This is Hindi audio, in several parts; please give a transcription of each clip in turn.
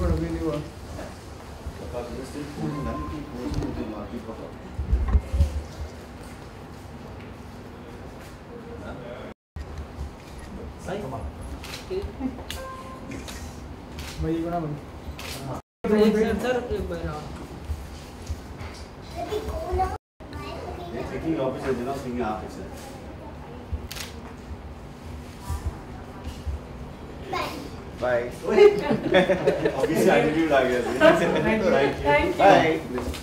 Bye. Obviously, I did it again. Thank you. Bye.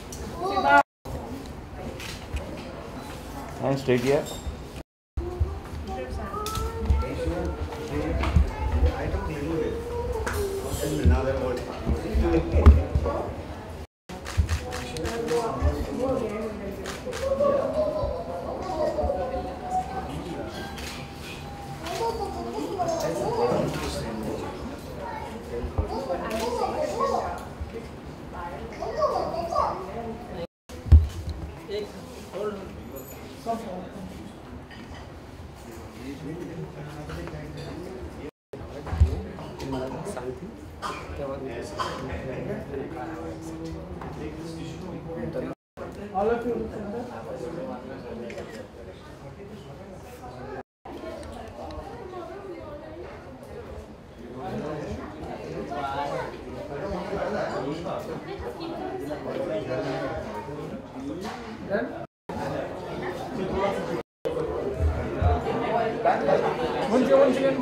And straight here. All of you. Once again.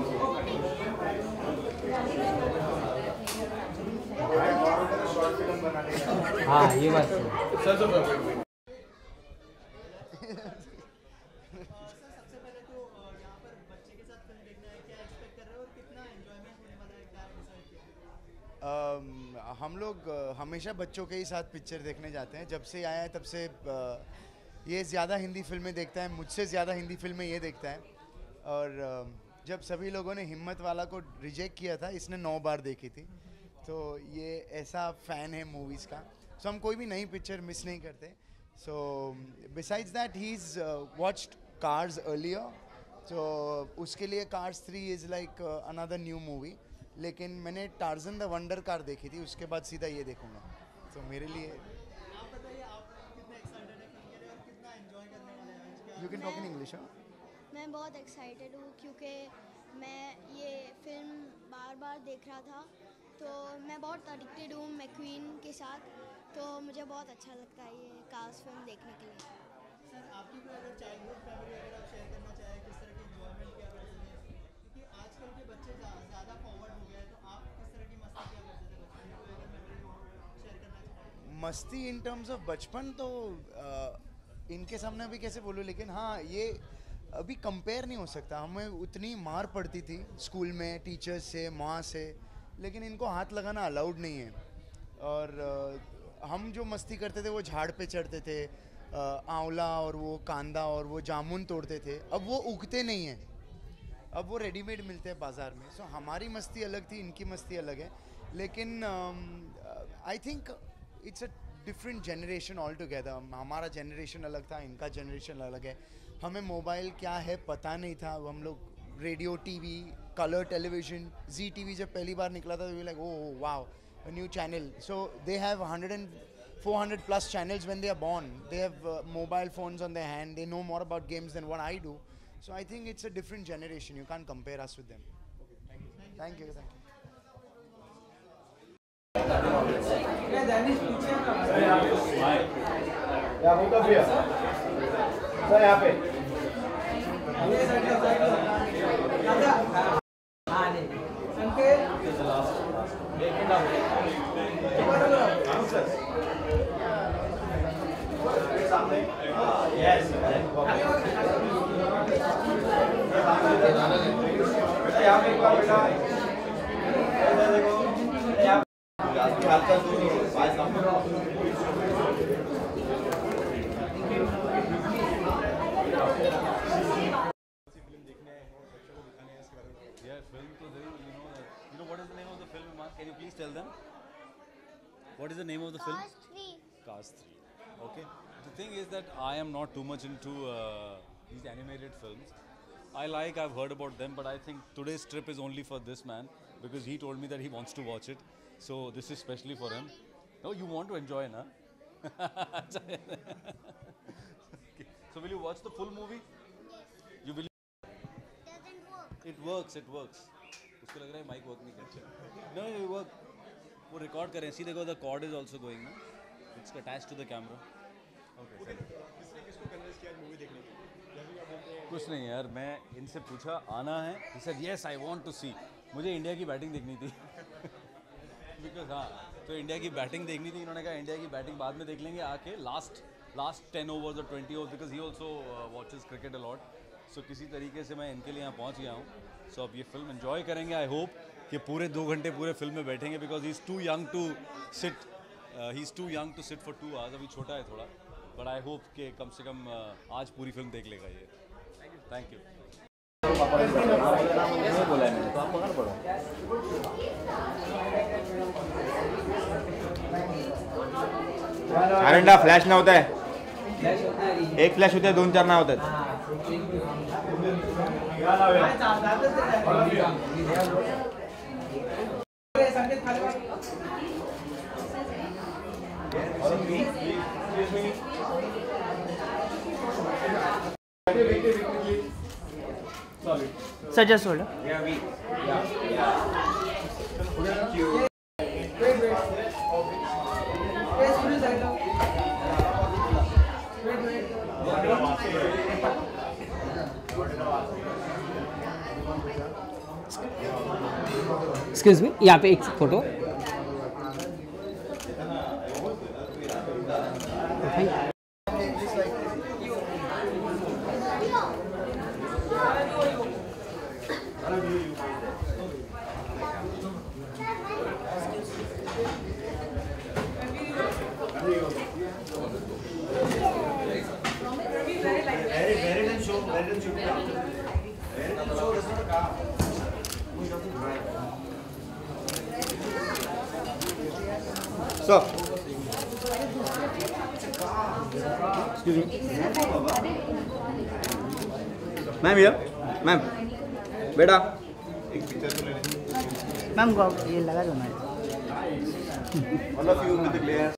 हाँ ये बात है। हम लोग हमेशा बच्चों के ही साथ पिक्चर देखने जाते हैं। जब से आया है तब से ये ज़्यादा हिंदी फिल्में देखता है, मुझसे ज़्यादा हिंदी फिल्में ये देखता है। और जब सभी लोगों ने हिम्मत वाला को रिजेक्ट किया था, इसने 9 बार देखी थी। तो ये ऐसा फ़ैन है मूवीज़ का। सो हम कोई भी नई पिक्चर मिस नहीं करते। So besides that he is watched Cars earlier, तो उसके लिए Cars 3 is like another new movie. लेकिन मैंने टार्जन द वंडर कार देखी थी, उसके बाद सीधा ये देखूंगा। तो मेरे लिए आप बताइए, आप कितने एक्साइटेड हैं फिल्म के लिए और कितना एंजॉय करने वाले हैं? You can talk in English. मैं बहुत एक्साइटेड हूँ क्योंकि मैं ये फिल्म बार बार देख रहा था, तो मैं बहुत एडिक्टेड हूँ मैक्वीन के साथ, तो मुझे बहुत अच्छा लगता है ये कास्ट फिल्म देखने के लिए। सर, आपकी कोई अगर चाइल्डहुड मेमोरी अगर आप शेयर करना चाहें, किस तरह की एंजॉयमेंट किया करते थे? क्योंकि आजकल के बच्चे ज़्यादा फॉरवर्ड हो गए हैं, तो आप किस तरह की मस्ती किया करते थे बचपन में? कोई अगर मेमोरी शेयर करना चाहें? मस्ती इन टर्म्स ऑफ बचपन तो इनके सामने अभी कैसे बोलूँ, लेकिन हाँ ये अभी कंपेयर नहीं हो सकता। हमें उतनी मार पड़ती थी स्कूल में टीचर्स से, माँ से, लेकिन इनको हाथ लगाना अलाउड नहीं है। और हम जो मस्ती करते थे वो झाड़ पे चढ़ते थे, आंवला और वो कांदा और वो जामुन तोड़ते थे। अब वो उगते नहीं हैं, अब वो रेडीमेड मिलते हैं बाज़ार में। सो हमारी मस्ती अलग थी, इनकी मस्ती अलग है। लेकिन I think it's a different generation all together. हमारा जनरेशन अलग था, इनका जनरेशन अलग है। हमें मोबाइल क्या है पता नहीं था। हम लोग radio, TV, colour television, Zee TV जब पहली बार निकला था तो like oh wow, a new channel. So they have 100 and 400 plus channels when they are born. They have mobile phones on their hand. They know more about games than what I do. So I think it's a different generation. You can't compare us with them. Okay, thank you. Thank you. Can you please tell them? What is the name of the film? Cast 3. Cast 3. Okay. The thing is that I am not too much into these animated films. I've heard about them, but I think today's trip is only for this man because he told me that he wants to watch it. So this is specially for him. No, you want to enjoy, na? Okay. So will you watch the full movie? You will. Doesn't work. It works. It works. उसको लग रहा है mic work नहीं करता. No, it work. वो record करें. See, देखो, the cord is also going, na? It's attached to the camera. कुछ नहीं यार, मैं इनसे पूछा आना है. He said yes, I want to see. मुझे इंडिया की बैटिंग देखनी थी. Because हाँ, तो इंडिया की बैटिंग देखनी थी. इन्होंने कहा इंडिया की बैटिंग बाद में देख लेंगे आके last 10 overs or 20 overs because he also watches cricket a lot. So किसी तरीके से मैं इनके लिए यहाँ पहुँच गया हूँ. So अब ये फिल्म enjoy करेंगे. I hope कि पूरे 2 घंटे पूरे फिल्म में बैठेंगे because he's too young to sit. He's too young to sit for 2 hours. अभी छोटा है थोड़ा. But I hope कि कम से कम आज पूरी फिल्म देख लेगा ये. Thank you. अरेंडा फ्लॅश नव्हता आहे. एक फ्लॅश होते 2-4 नाव होतात. Sir, just hold. Excuse me, यहाँ पे एक photo. So, excuse me. Ma'am here. Ma'am. बेटा. मैम को ये लगा दो ma'am. All of you with the players.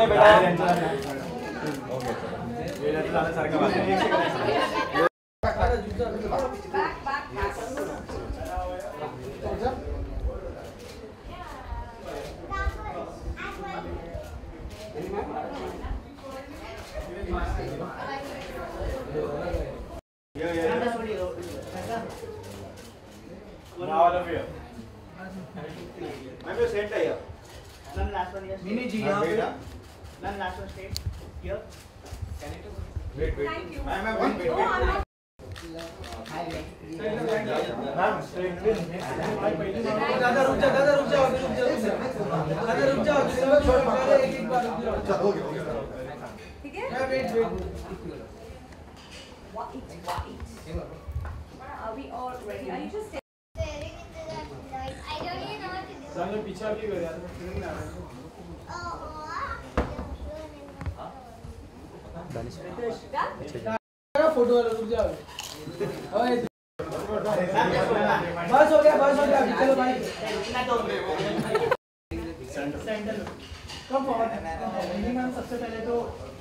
All of you. Ma'am, you sent here. None last one here. Mini ji यहाँ पे. None last one straight. Here. Wait. Thank you. Ma'am, wait. Ma'am, straight. दादा रुक जा. एक बार रुक जाओ. ठीक है? Wait. What? Are we all ready? Are you just Staring into that light. I don't even know what to do. सामने पीछे भी कर यार. फोटो वाला रुक जाओ. बस हो गया अभी चलो भाई. Centre come forward. मिनिमम सबसे पहले तो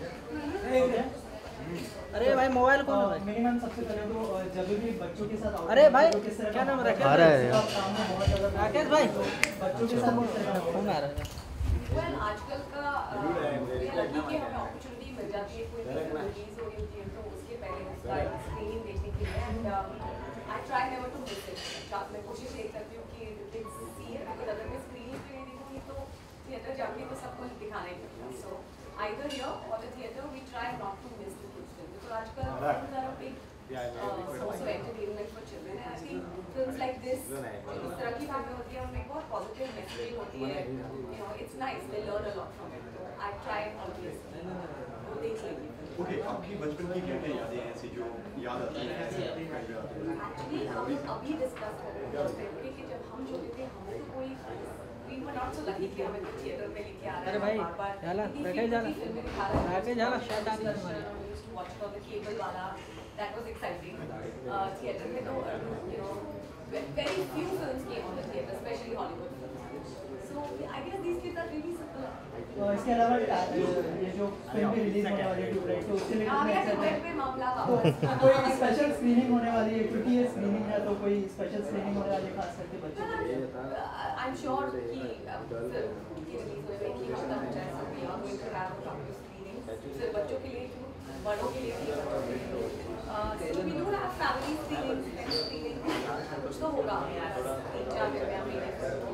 अरे भाई मोबाइल कौन है? मिनिमम सबसे पहले तो जब भी बच्चों के साथ अरे भाई क्या नाम है? राकेश भाई. बच्चों के साथ फोन आ रहा है. well आजकल का ये लगी कि हमें अपॉर्चुनिटी मिल जाती है कोई रिलीज हो रही होती है तो उसके पहले उसका स्क्रीनिंग देखने के लिए and I try never to miss it. मैं कोशिश यही करती हूँ कि किड्स सी इट बिकॉज़ अगर मैं स्क्रीनिंग पे नहीं देखूंगी तो थिएटर जाके तो सब कुछ दिखाना ही पड़ता है. So either here or the theatre we try not to miss the kids film because आजकल films are a big source of entertainment for children and I think films like this इस तरह की फिल्में होती हैं उनमें बहुत पॉजिटिव मैसेजिंग होती है. you know it's nice they learn a lot from it. So I try always देख लेंगे. Okay, आपकी बचपन की क्या यादें हैं ऐसी जो याद आती हैं? Actually हम अभी डिस्कस कर रहे थे कि जब हम छोटे थे हमें तो कोई we were not so lucky कि हमें थिएटर में लेके आ रहे अरे भाई जाला बैठे जाला shut up. watch on the cable wala that was exciting. Theater mein to very few films came on the theater, especially Hollywood films. So So I guess these kids are really simple. इसके अलावा ये जो फिल्म भी रिलीज होने वाली है ट्यूबलाइट, तो उसके लिए हाँ, कितने मेरा एक्साइटेड ट्यूबलाइट पे मामला तो वापस। कोई स्पेशल स्क्रीनिंग होने वाली है, क्योंकि ये स्क्रीनिंग है तो कोई स्पेशल स्क्रीनिंग होने वाली है खास करके बच्चों के लिए? I'm sure कि फिल्म की रिलीज होने में एक ही हफ्ता हो जाए, so we are going to have a couple of screenings. सिर्फ बच्चों के लिए क्यों, बड़ों के लिए भी, बच्चों के लिए। So we do have family screenings, friend screenings, कुछ तो होगा 3-4 महीने।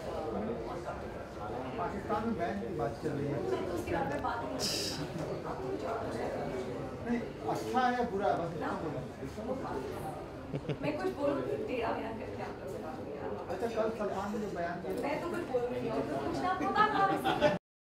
पाकिस्तान में बैन की बात चल रही है, तो उसके बारे में बात नहीं नहीं अच्छा है या बुरा है, बस ना इतना बोलो। मैं कुछ बोल टेढ़ा बयान करके आप लोग से बात नहीं। अच्छा, कल सलमान ने जो बयान किया मैं तो कुछ बोल रही हूँ, तो कुछ ना आपको बात